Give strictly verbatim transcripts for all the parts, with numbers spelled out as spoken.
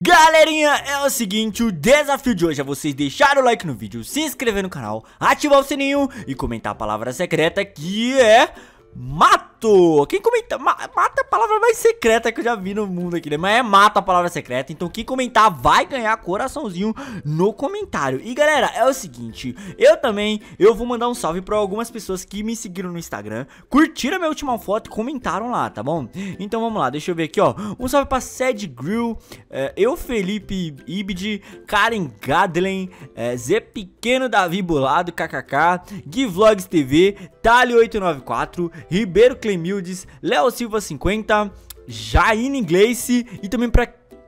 Galerinha, é o seguinte, o desafio de hoje é vocês deixarem o like no vídeo, se inscrever no canal, ativar o sininho e comentar a palavra secreta que é mato. Quem comenta, ma mata é a palavra mais secreta que eu já vi no mundo aqui, né? Mas é mata a palavra secreta, então quem comentar vai ganhar coraçãozinho no comentário. E galera, é o seguinte, eu também, eu vou mandar um salve pra algumas pessoas que me seguiram no Instagram, curtiram a minha última foto e comentaram lá, tá bom? Então vamos lá, deixa eu ver aqui, ó. Um salve pra Sed Grill, é, eu, Felipe Ibid, Karen Gadlen, é, Zé Pequeno, Davi Bolado, kkk, Gui Vlogs T V, Tali oito nove quatro, Ribeiro Clemildes, Léo Silva cinquenta, Jaine Gleice e também pra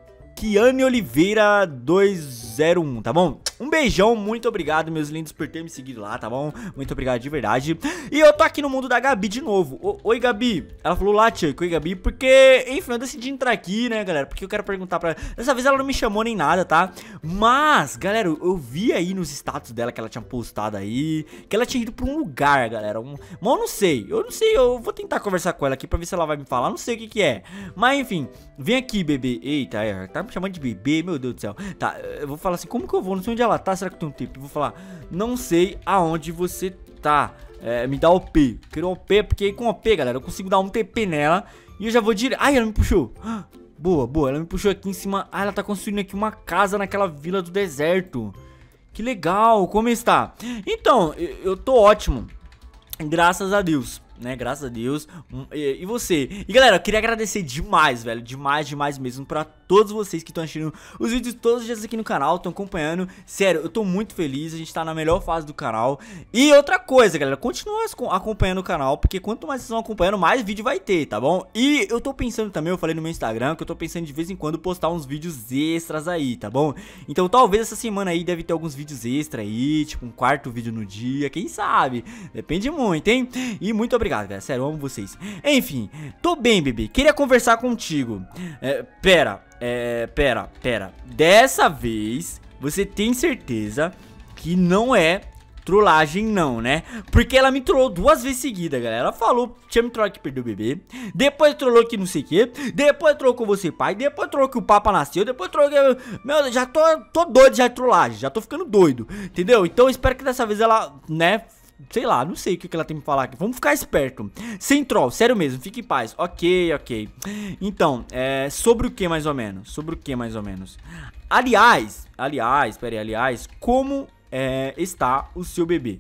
Kiane Oliveira dois zero um, tá bom? Um beijão, muito obrigado, meus lindos, por ter me seguido lá, tá bom? Muito obrigado de verdade. E eu tô aqui no mundo da Gabi de novo. O, Oi, Gabi. Ela falou lá, tia, oi, Gabi, porque, enfim, eu decidi entrar aqui, né, galera? Porque eu quero perguntar pra ela. Dessa vez ela não me chamou nem nada, tá? Mas, galera, eu, eu vi aí nos status dela que ela tinha postado aí, que ela tinha ido pra um lugar, galera. Um... Mas eu não sei, eu não sei, eu vou tentar conversar com ela aqui pra ver se ela vai me falar. Não sei o que que é. Mas, enfim, vem aqui, bebê. Eita, é, tá me chamando de bebê, meu Deus do céu. Tá, eu vou falar assim, como que eu vou? Não sei onde ela tá, será que tem um tempo? Eu vou falar, não sei aonde você tá, é, me dá O P. Quero O P, porque com O P, galera, eu consigo dar um T P nela e eu já vou direto. Ai, ela me puxou. Boa, boa, ela me puxou aqui em cima. Ah, ela tá construindo aqui uma casa naquela vila do deserto. Que legal, como está? Então, eu, eu tô ótimo, graças a Deus, né, graças a Deus. E, e você? E galera, eu queria agradecer demais, velho, demais, demais mesmo pra todos vocês que estão assistindo os vídeos todos os dias aqui no canal, estão acompanhando. Sério, eu tô muito feliz, a gente tá na melhor fase do canal. E outra coisa, galera, continua acompanhando o canal, porque quanto mais vocês estão acompanhando, mais vídeo vai ter, tá bom? E eu tô pensando também, eu falei no meu Instagram, que eu tô pensando de vez em quando postar uns vídeos extras aí, tá bom? Então talvez essa semana aí deve ter alguns vídeos extras aí, tipo um quarto vídeo no dia, quem sabe? Depende muito, hein? E muito obrigado, galera, sério, eu amo vocês. Enfim, tô bem, bebê, queria conversar contigo. É, pera... É, pera, pera. Dessa vez, você tem certeza que não é trollagem não, né? Porque ela me trollou duas vezes seguidas, galera. Ela falou, tinha me trollado que perdeu o bebê. Depois trollou que não sei o que. Depois trollou com você, pai. Depois trollou que o papa nasceu. Depois trollou que... Meu, já tô, tô doido já de trollagem. Já tô ficando doido, entendeu? Então eu espero que dessa vez ela, né... Sei lá, não sei o que ela tem pra falar aqui. Vamos ficar esperto. Sem troll, sério mesmo, fique em paz. Ok, ok. Então, é, sobre o que mais ou menos? Sobre o que mais ou menos? Aliás, aliás, peraí, aliás, como é, está o seu bebê?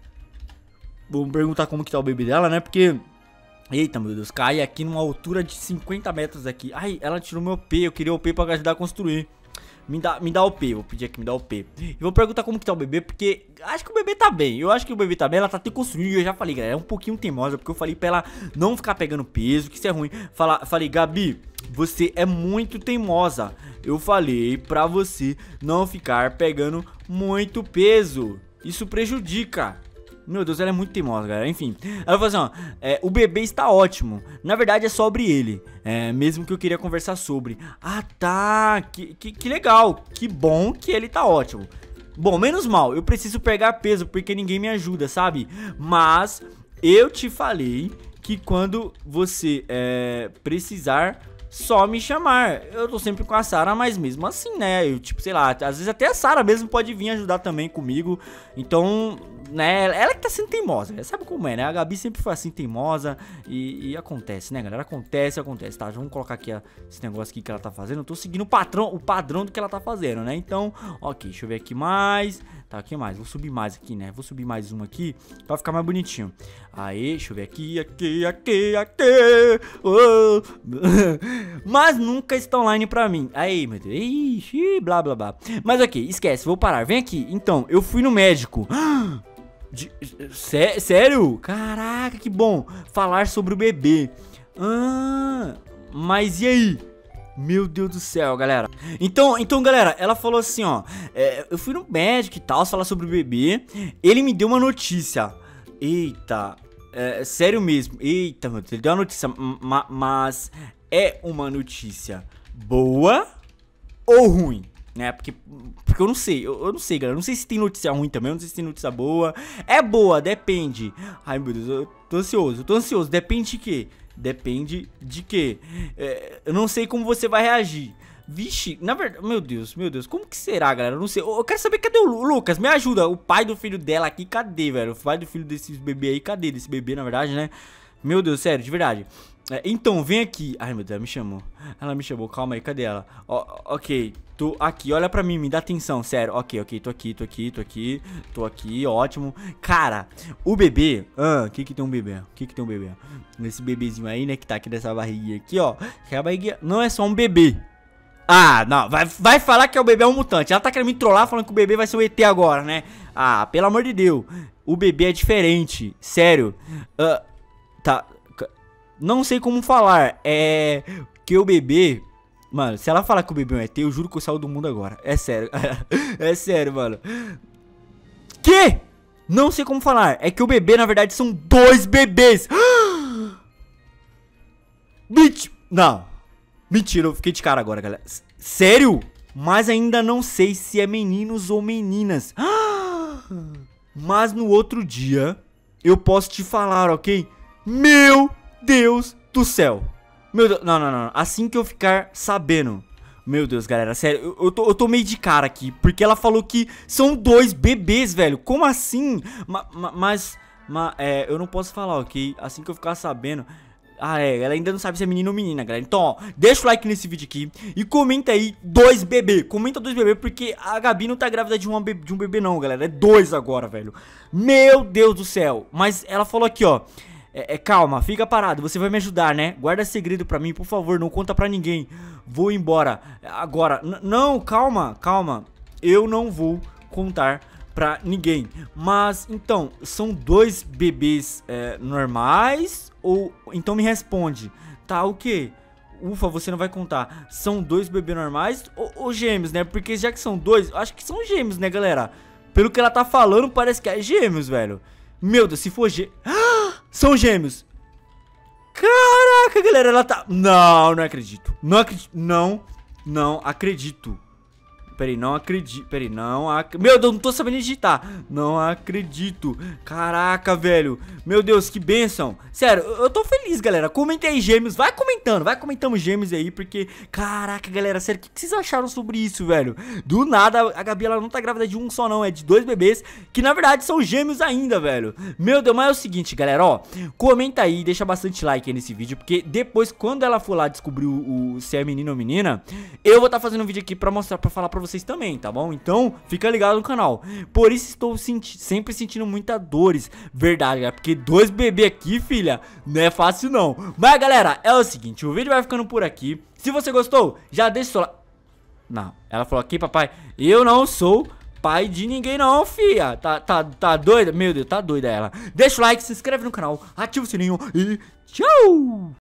Vamos perguntar como que tá o bebê dela, né? Porque... Eita, meu Deus, cai aqui numa altura de cinquenta metros aqui. Ai, ela tirou meu P, eu queria o P pra ajudar a construir. Me dá, me dá o P, vou pedir aqui, me dá o P. E vou perguntar como que tá o bebê, porque acho que o bebê tá bem. Eu acho que o bebê tá bem, ela tá até construindo. E eu já falei, galera, é um pouquinho teimosa, porque eu falei pra ela não ficar pegando peso, que isso é ruim. Fala, falei, Gabi, você é muito teimosa. Eu falei pra você não ficar pegando muito peso. Isso prejudica. Meu Deus, ela é muito teimosa, galera. Enfim, ela falou assim, ó, é, o bebê está ótimo. Na verdade é sobre ele, é, mesmo que eu queria conversar sobre. Ah, tá, que, que, que legal. Que bom que ele tá ótimo. Bom, menos mal, eu preciso pegar peso porque ninguém me ajuda, sabe? Mas eu te falei que quando você é, precisar, só me chamar. Eu tô sempre com a Sarah, mas mesmo assim, né? Eu, tipo, sei lá, às vezes até a Sarah mesmo pode vir ajudar também comigo. Então, né? Ela que tá sendo teimosa. Sabe como é, né? A Gabi sempre foi assim, teimosa. E, e acontece, né, galera? Acontece, acontece. Tá, já vamos colocar aqui ó, esse negócio aqui que ela tá fazendo. Eu tô seguindo o padrão, o padrão do que ela tá fazendo, né? Então, ok, deixa eu ver aqui mais. Tá, aqui mais. Vou subir mais aqui, né? Vou subir mais um aqui pra ficar mais bonitinho. Aí, deixa eu ver aqui, aqui, aqui, aqui. Oh. Mas nunca está online pra mim. Aí, meu Deus. Ixi, blá, blá, blá. Mas ok, esquece, vou parar. Vem aqui. Então, eu fui no médico. De, sé, sério? Caraca, que bom. Falar sobre o bebê. Ah, mas e aí? Meu Deus do céu, galera. Então, então galera, ela falou assim, ó, é, eu fui no médico e tal, falar sobre o bebê. Ele me deu uma notícia. Eita, é, sério mesmo. Eita, meu Deus, ele deu uma notícia, ma, mas é uma notícia boa ou ruim? Né, porque, porque eu não sei, eu, eu não sei, galera, eu não sei se tem notícia ruim também, eu não sei se tem notícia boa. É boa, depende. Ai, meu Deus, eu tô ansioso, eu tô ansioso, depende de quê? Depende de quê? É, eu não sei como você vai reagir, Vixe, na verdade, meu Deus, meu Deus, como que será, galera? Eu não sei, eu quero saber cadê o Lu- Lucas, me ajuda, o pai do filho dela aqui, cadê, velho? O pai do filho desses bebê aí, cadê? Desse bebê, na verdade, né? Meu Deus, sério, de verdade. É, então, vem aqui. Ai, meu Deus, ela me chamou. Ela me chamou, calma aí, cadê ela? Ó, ok, tô aqui, olha pra mim, me dá atenção, sério. Ok, ok, tô aqui, tô aqui, tô aqui, tô aqui, ótimo. Cara, o bebê, ah, o que que tem um bebê? O que que tem um bebê? Esse bebezinho aí, né, que tá aqui dessa barriguinha aqui, ó. Que a barriguinha não é só um bebê. Ah, não, vai, vai falar que é o bebê é um mutante. Ela tá querendo me trollar falando que o bebê vai ser o E T agora, né? Ah, pelo amor de Deus. O bebê é diferente, sério. Ah, tá, não sei como falar. É que o bebê... Mano, se ela falar que o bebê é um E T, eu juro que eu saio do mundo agora. É sério. É sério, mano. Que? Não sei como falar. É que o bebê, na verdade, são dois bebês. Bitch. Não. Mentira, eu fiquei de cara agora, galera. S- Sério? Mas ainda não sei se é meninos ou meninas. Mas no outro dia, eu posso te falar, ok? Meu Deus do céu. Meu Deus, não, não, não. Assim que eu ficar sabendo. Meu Deus, galera, sério, eu, eu, tô, eu tô meio de cara aqui. Porque ela falou que são dois bebês, velho. Como assim? Ma, ma, mas, ma, é, eu não posso falar, ok? Assim que eu ficar sabendo... Ah, é, ela ainda não sabe se é menino ou menina, galera. Então, ó, deixa o like nesse vídeo aqui e comenta aí dois bebê. Comenta dois bebê, porque a Gabi não tá grávida de, uma be de um bebê não, galera. É dois agora, velho. Meu Deus do céu. Mas ela falou aqui, ó. É, é, calma, fica parado, você vai me ajudar, né? Guarda segredo pra mim, por favor, não conta pra ninguém. Vou embora. Agora, N não, calma, calma. Eu não vou contar pra ninguém. Mas, então, são dois bebês é, normais? Ou, então me responde. Tá, o quê? Ufa, você não vai contar. São dois bebês normais ou, ou gêmeos, né? Porque já que são dois, acho que são gêmeos, né, galera? Pelo que ela tá falando, parece que é gêmeos, velho. Meu Deus, se for gêmeos... São gêmeos. Caraca, galera, ela tá... Não, não acredito. Não acredito. Não, não acredito. Peraí, não acredito. Peraí, não acredito. Meu Deus, não tô sabendo digitar. Não acredito. Caraca, velho. Meu Deus, que bênção. Sério, eu tô feliz, galera. Comente aí, gêmeos. Vai comentando, vai comentando gêmeos aí. Porque, caraca, galera, sério, o que vocês acharam sobre isso, velho? Do nada, a Gabi, ela não tá grávida de um só, não. É de dois bebês, que na verdade são gêmeos ainda, velho. Meu Deus, mas é o seguinte, galera, ó. Comenta aí, deixa bastante like aí nesse vídeo. Porque depois, quando ela for lá descobrir o, o se é menino ou menina, eu vou tá fazendo um vídeo aqui pra mostrar, pra falar pra vocês também, tá bom? Então, fica ligado no canal. Por isso estou senti sempre sentindo muita dores. Verdade, galera, porque dois bebês aqui, filha, não é fácil não. Mas, galera, é o seguinte, o vídeo vai ficando por aqui. Se você gostou, já deixa o seu like. Não, ela falou aqui, papai, eu não sou pai de ninguém não, filha. Tá, tá, tá doida? Meu Deus, tá doida ela. Deixa o like, se inscreve no canal, ativa o sininho e tchau!